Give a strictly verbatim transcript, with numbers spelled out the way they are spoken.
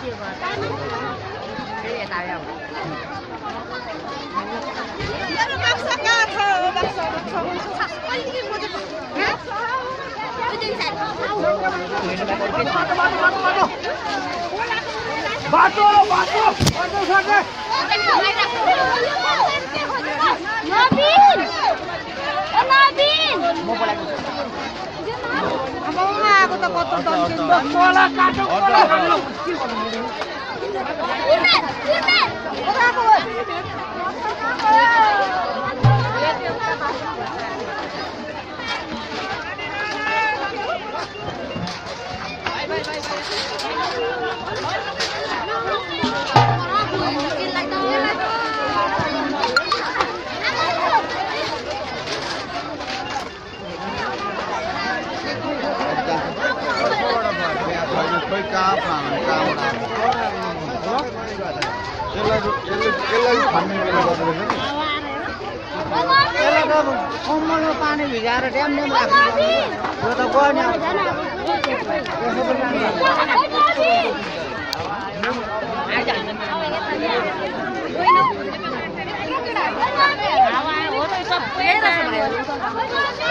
बाटो बाटो बाटो साथे नबिन ओ नबिन म बोलाएको छु अब उहाँको त कस्तो दन्दिन कोला काटो कोला काटो उर्मेन उर्मेन ओराको बाइ बाइ बाइ खोइ कहाँ पाउनु कहाँबाट यसलाई यसलाई खाने बेला गर्दो रहेछ यसलाई त कम्मलमा पानी भिजाएर ड्याम ड्याम राख्नु यो त गर्ने हावा हो त सबै